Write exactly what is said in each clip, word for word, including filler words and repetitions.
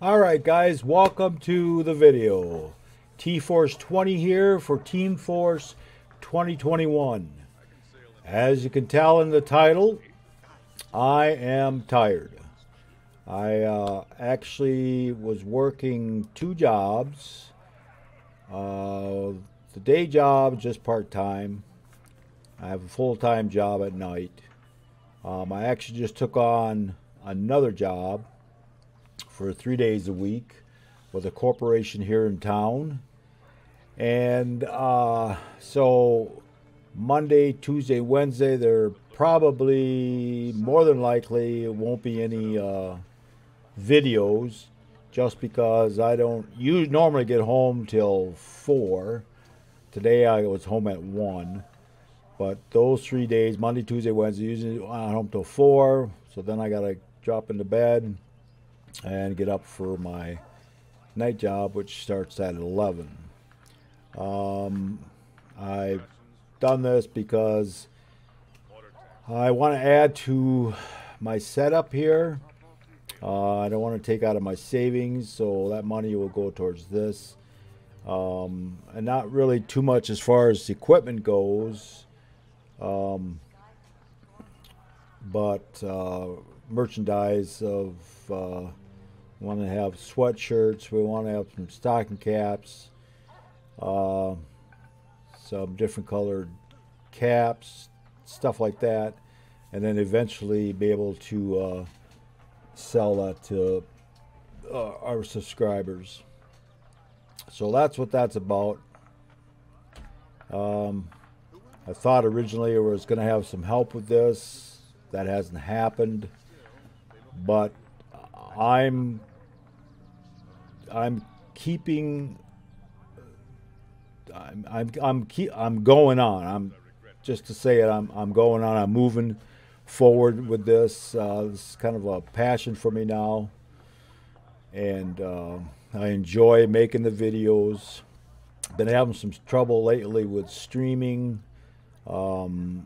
Alright guys, welcome to the video. T-Force twenty here for Team Force twenty twenty-one. As you can tell in the title, I am tired. I uh, actually was working two jobs. Uh, the day job just part-time. I have a full-time job at night. Um, I actually just took on another job for three days a week with a corporation here in town. And uh, so Monday, Tuesday, Wednesday, there probably, more than likely, won't be any uh, videos just because I don't usually normally get home till four. Today I was home at one. But those three days, Monday, Tuesday, Wednesday, usually I'm home till four. So then I got to drop into bed and get up for my night job, which starts at eleven. Um, I've done this because I want to add to my setup here. Uh, I don't want to take out of my savings, so that money will go towards this. Um, and not really too much as far as equipment goes. Um, but uh, merchandise of uh, we want to have sweatshirts, we want to have some stocking caps, uh, some different colored caps, stuff like that, and then eventually be able to uh, sell that to uh, our subscribers. So that's what that's about. Um, I thought originally I was going to have some help with this. That hasn't happened. But I'm I'm keeping I'm I'm I'm keep, I'm going on. I'm just to say it. I'm I'm going on. I'm moving forward with this. Uh, this is kind of a passion for me now, and uh, I enjoy making the videos. Been having some trouble lately with streaming. Um,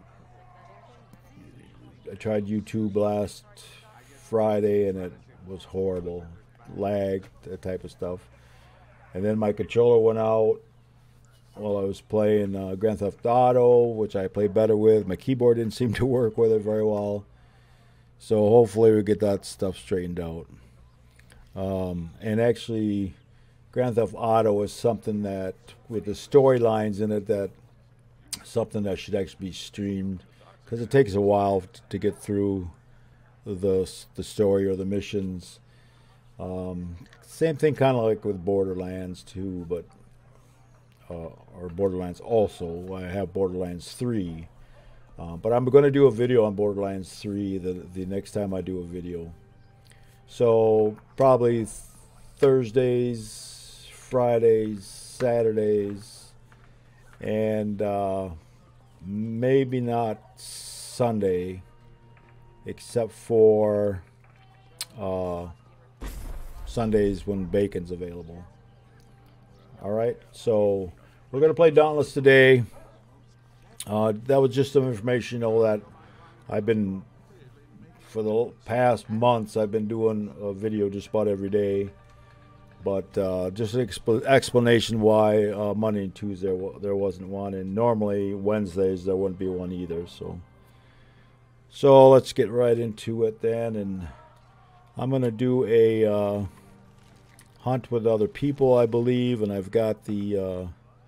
I tried YouTube last Friday and it was horrible. Lag, that type of stuff. And then my controller went out while I was playing uh, Grand Theft Auto, which I play better with. My keyboard didn't seem to work with it very well. So hopefully we get that stuff straightened out. Um, and actually, Grand Theft Auto is something that, with the storylines in it, that something that should actually be streamed, because it takes a while to get through the the story or the missions. Um, same thing kind of like with Borderlands too, but uh, or Borderlands also. I have Borderlands three, uh, but I'm going to do a video on Borderlands three the the next time I do a video. So probably Thursdays, Fridays, Saturdays, and uh, maybe not Sunday, except for uh, Sundays when bacon's available. Alright, so we're going to play Dauntless today. Uh, that was just some information, you know, that I've been, for the past months, I've been doing a video just about every day. But uh, just an expl explanation why uh, Monday and Tuesday there wasn't one, and normally Wednesdays there wouldn't be one either. So, so let's get right into it then, and I'm gonna do a uh, hunt with other people, I believe, and I've got the uh,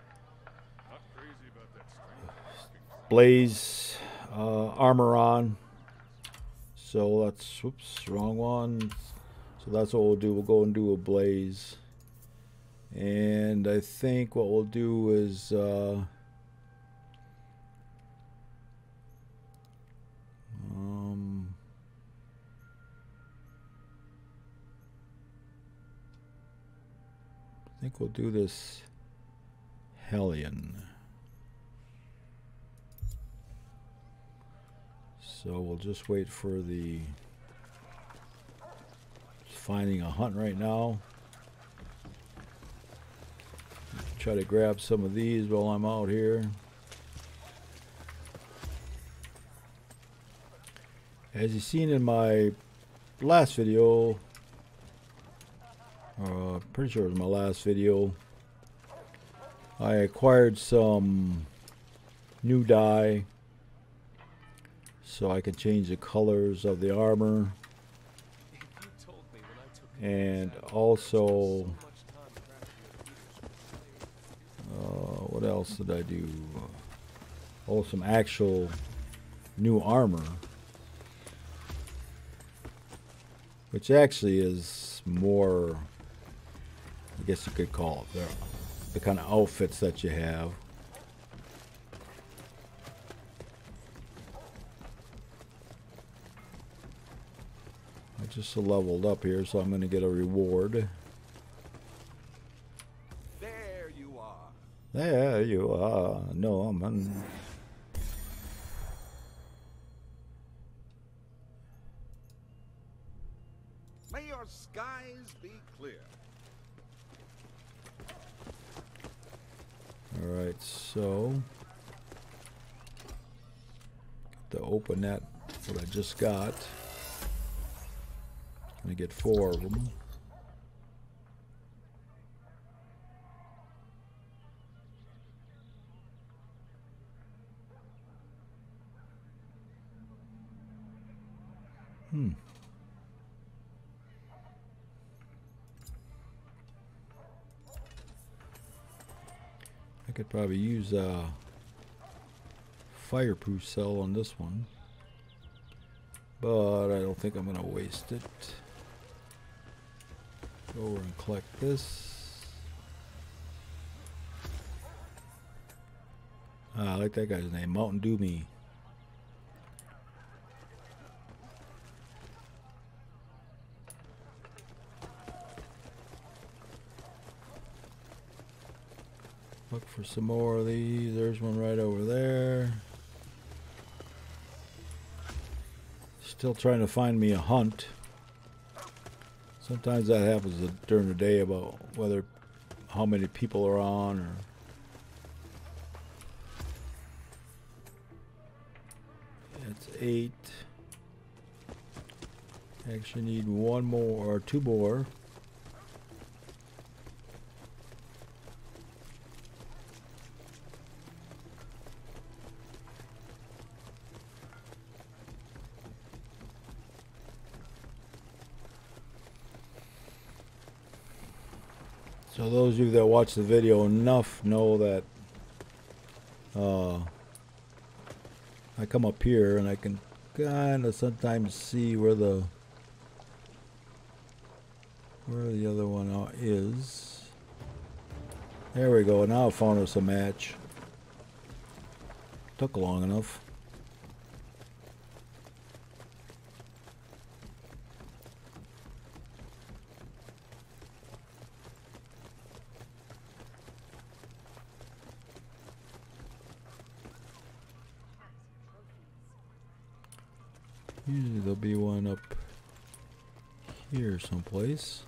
Blaze uh, armor on. So let's, whoops, wrong one. So that's what we'll do. We'll go and do a Blaze. And I think what we'll do is uh, um, I think we'll do this Hellion. So we'll just wait for the finding a hunt right now. Try to grab some of these while I'm out here. As you've seen in my last video, uh, pretty sure it was my last video, I acquired some new dye so I can change the colors of the armor, and also uh, what else did I do? Oh, some actual new armor, which actually is more, I guess you could call it the, the kind of outfits that you have. I just leveled up here, so I'm going to get a reward. There you are. There you are. No, I'm on. May your skies be clear. Alright, so to open that, what I just got, I'm going to get four of them. Hmm. I could probably use a fireproof cell on this one, but I don't think I'm going to waste it. Go over and collect this. Ah, I like that guy's name, Mountain Dew Me. Look for some more of these. There's one right over there. Still trying to find me a hunt. Sometimes that happens during the day about whether how many people are on, or it's eight. Actually need one more or two more. So those of you that watch the video enough know that uh, I come up here and I can kind of sometimes see where the where the other one is. There we go. Now I found us a match. Took long enough. Usually there'll be one up here someplace.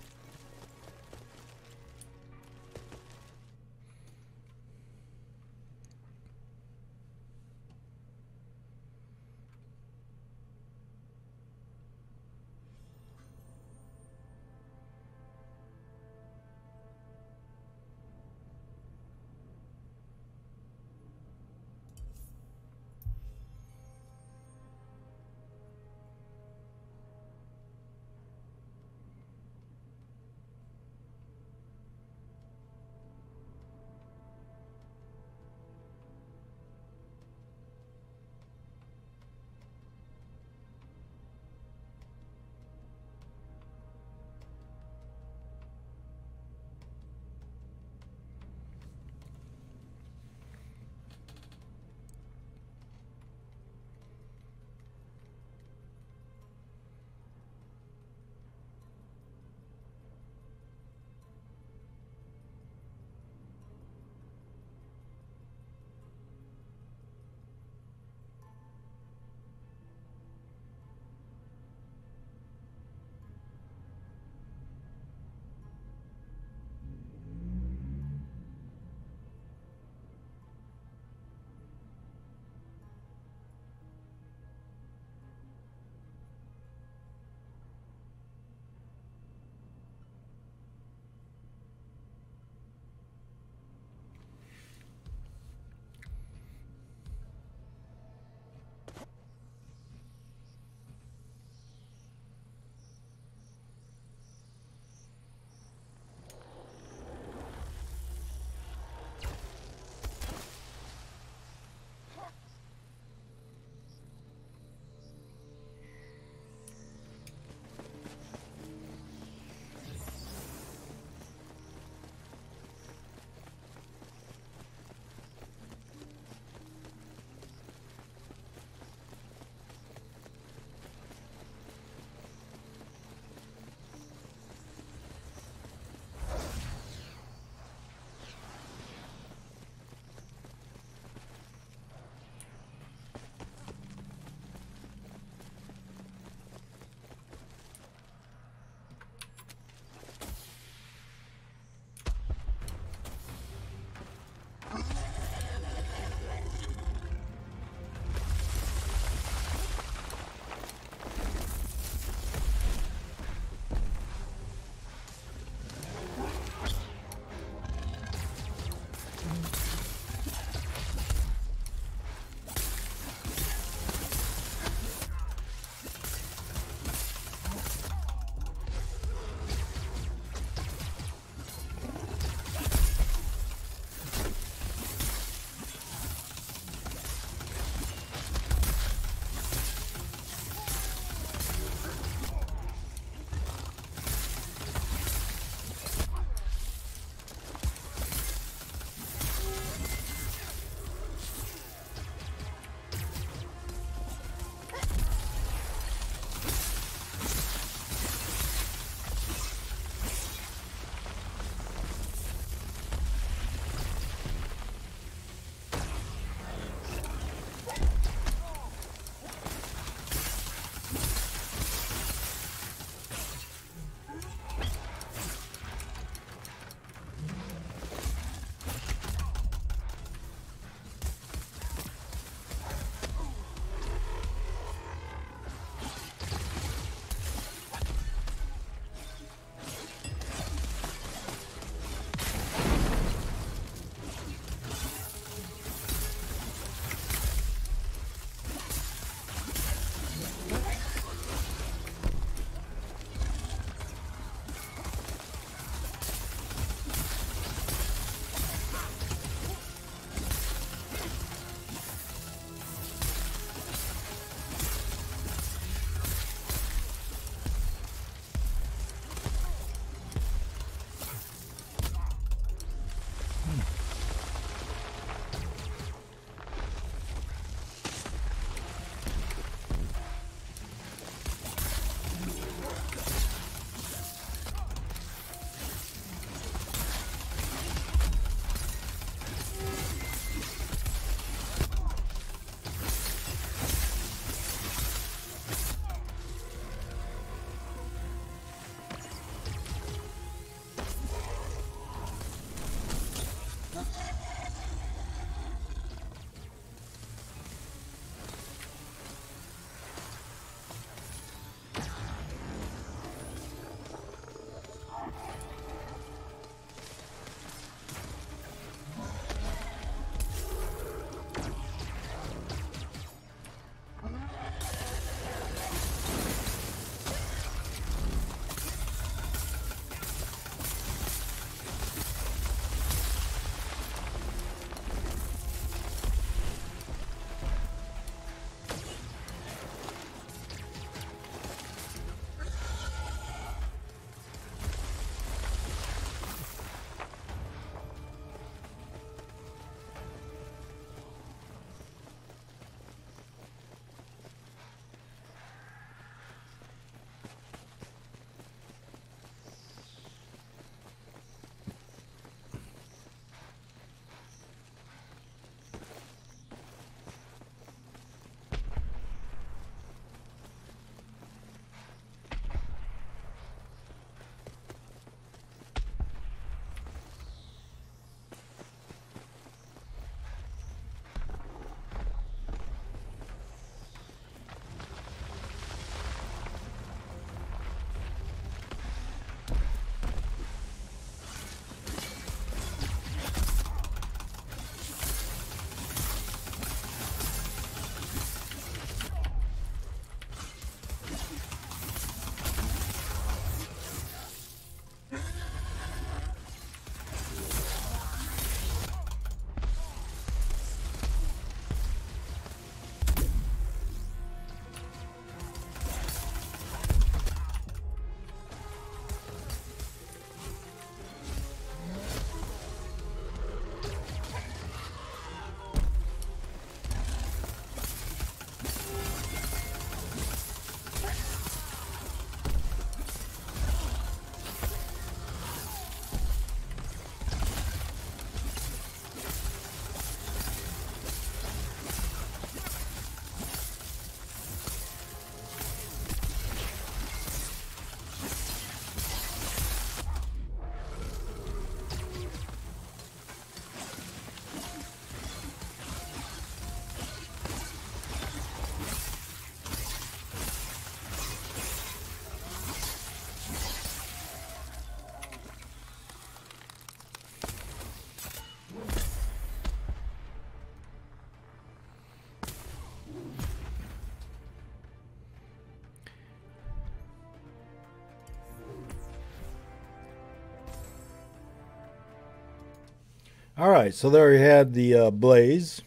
All right, so there you had the uh, Blaze.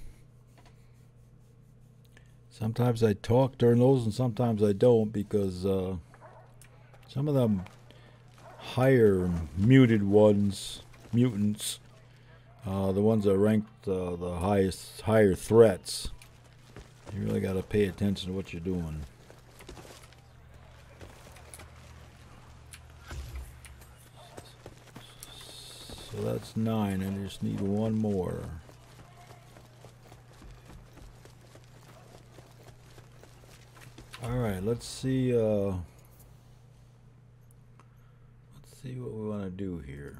Sometimes I talk during those and sometimes I don't because uh, some of them higher muted ones, mutants, uh, the ones that ranked uh, the highest, higher threats, you really got to pay attention to what you're doing. So that's nine. I just need one more. All right, let's see. Uh, let's see what we want to do here.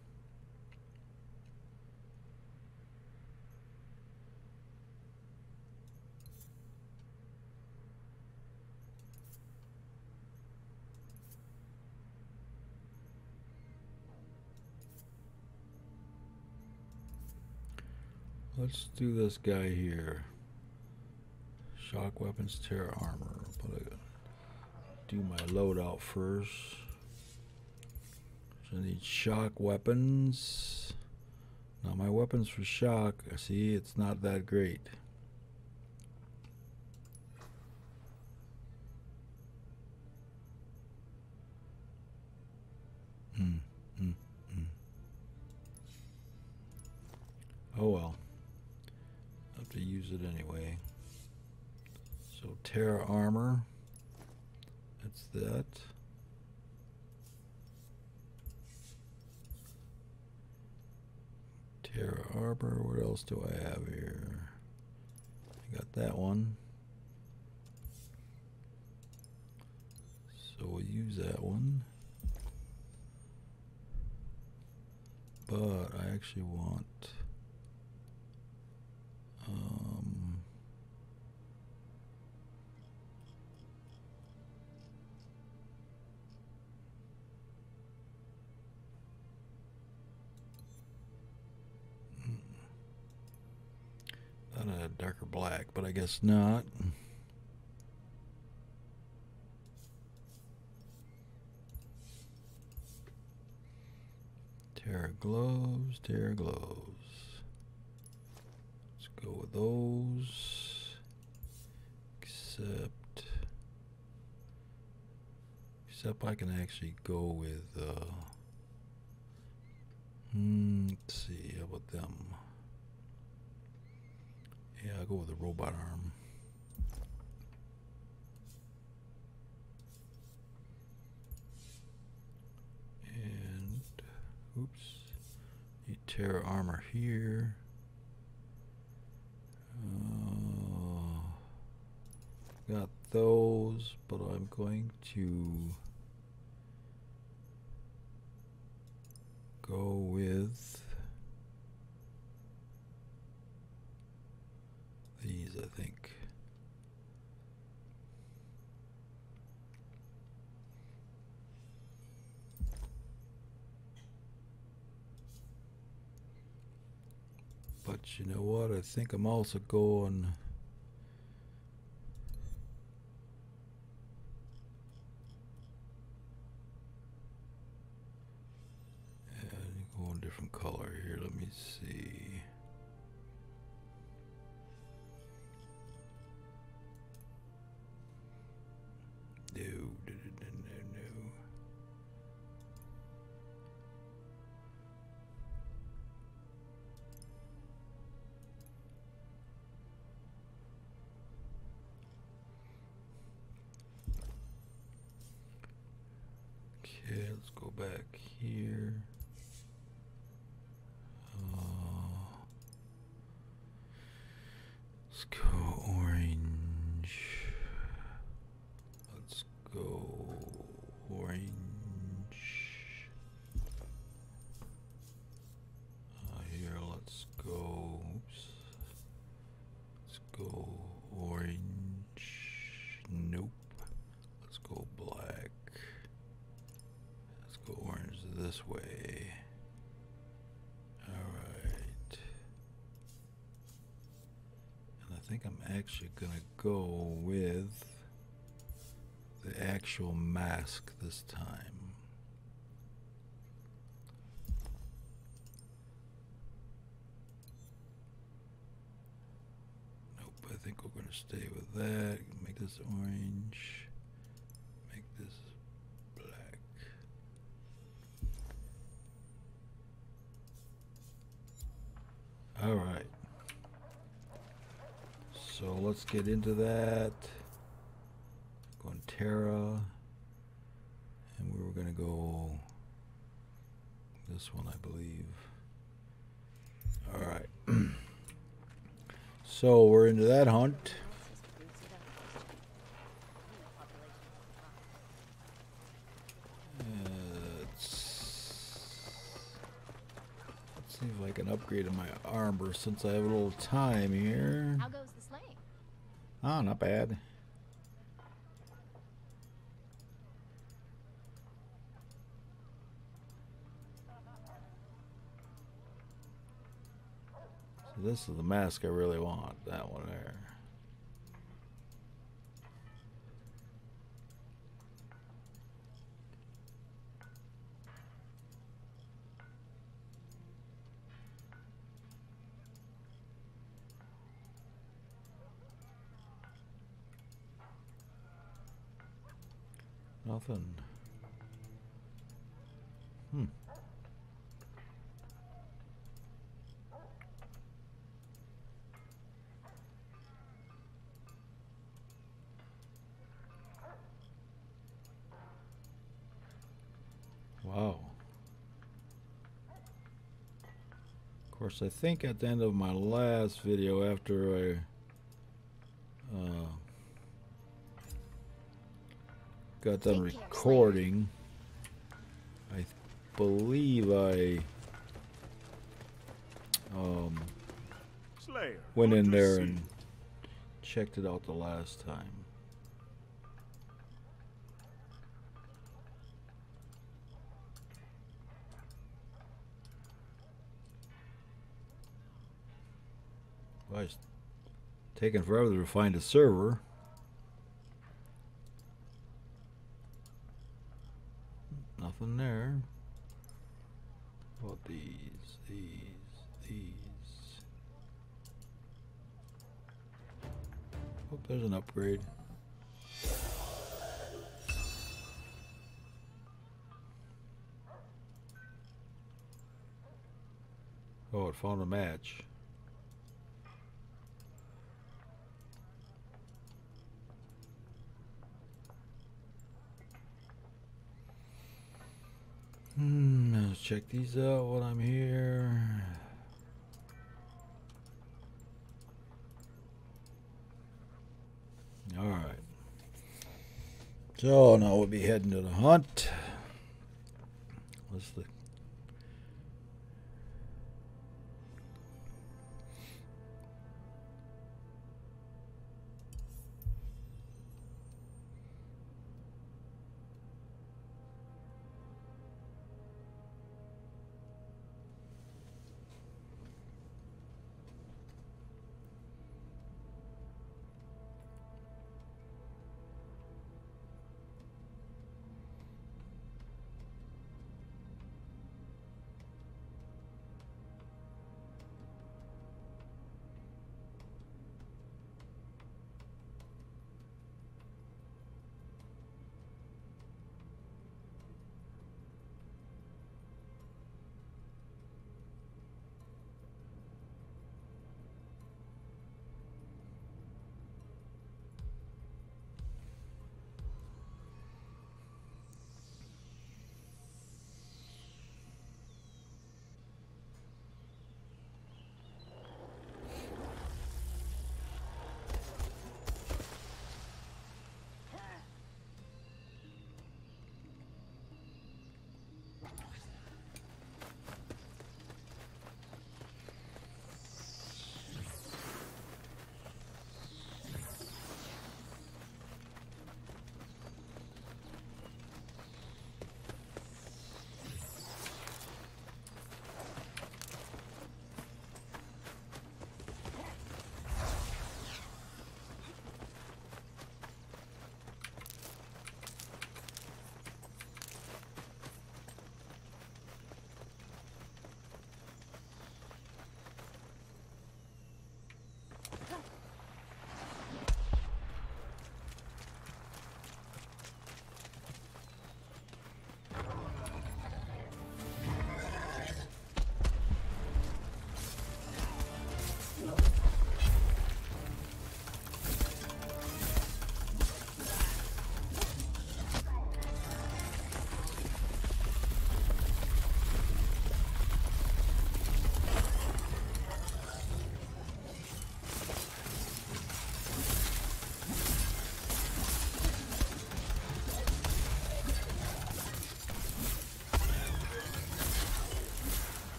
Let's do this guy here. Shock weapons, terror armor. But I gotta do my loadout first. So I need shock weapons. Now my weapons for shock, see, it's not that great. Mm, mm, mm. Oh well. I have to use it anyway. So terror armor. That's that. Terror armor. What else do I have here? I got that one. So we'll use that one. But I actually want um, not a darker black, but I guess not. Terror gloves, terror gloves. Let's go with those. Except, except I can actually go with. Uh, hmm, let's see, how about them? Yeah, I'll go with the robot arm. And oops, need terror armor here. Uh, got those, but I'm going to go with these, I think. But you know what? I think I'm also going. Yeah, go a different color here. Let me see. No, no, no, no, no. Okay, let's go back here. Uh, let's go orange. Let's go orange. Uh, here, let's go. Oops. Let's go orange. Nope. Let's go black. Let's go orange this way. Alright. And I think I'm actually gonna go with the actual mask this time. think we're going to stay with that. Make this orange. Make this black. All right. So let's get into that. Go on Terra. And we were going to go this one, I believe. All right. So we're into that hunt. Uh, let's, let's see if I can upgrade my armor since I have a little time here. How goes the slaying? Oh, not bad. This is the mask I really want, that one there. Nothing. Hmm. Wow. Of course, I think at the end of my last video, after I uh, got done recording, I believe I um, Slayer, went good in to there see and checked it out the last time. Well, it's taking forever to find a server. Nothing there. What about these, these, these? Oh, there's an upgrade. Oh, it found a match. Hmm, let's check these out while I'm here. All right. So now we'll be heading to the hunt. Let's look.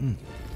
Hmm.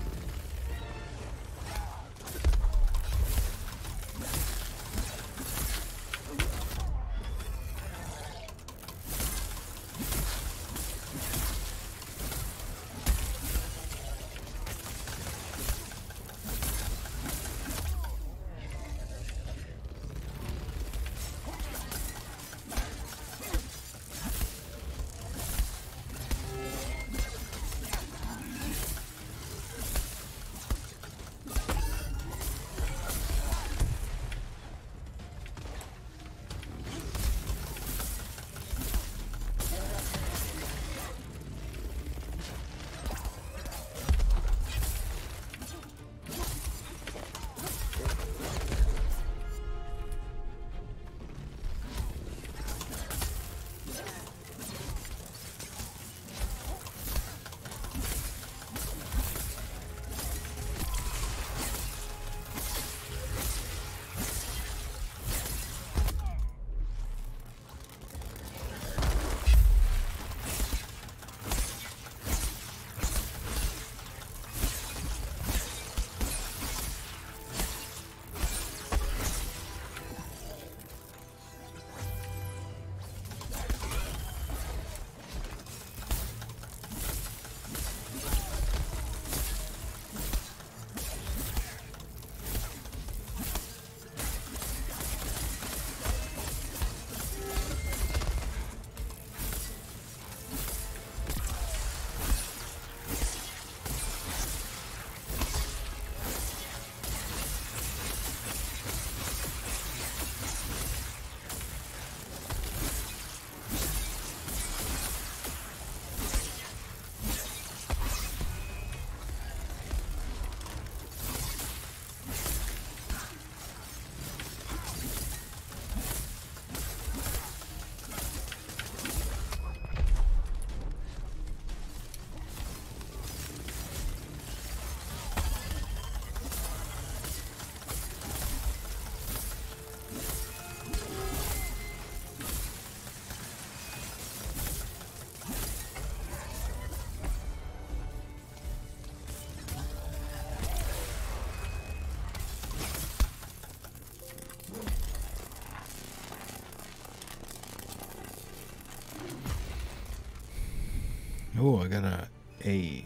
Oh, I got a A.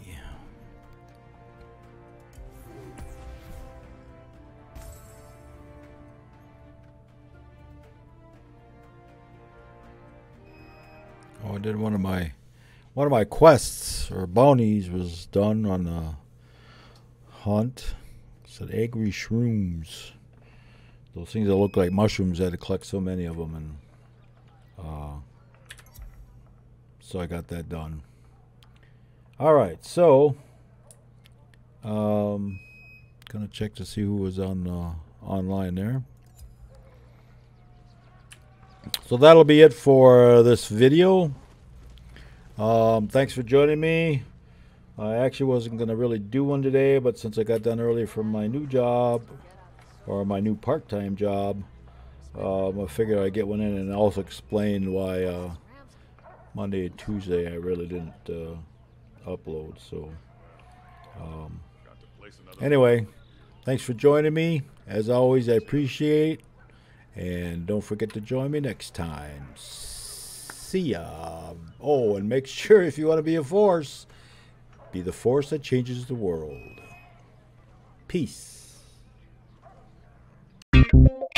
Oh, I did one of my one of my quests or bounties was done on the hunt. It said angry shrooms. Those things that look like mushrooms. I had to collect so many of them, and uh, so I got that done. All right, so um, gonna check to see who was on uh, online there. So that'll be it for this video. Um, thanks for joining me. I actually wasn't gonna really do one today, but since I got done early from my new job or my new part-time job, um, I figured I'd get one in and also explain why uh, Monday and Tuesday I really didn't uh, upload. So um, anyway, thanks for joining me. As always, I appreciate, and don't forget to join me next time. See ya. Oh, and make sure if you want to be a force, be the force that changes the world. Peace.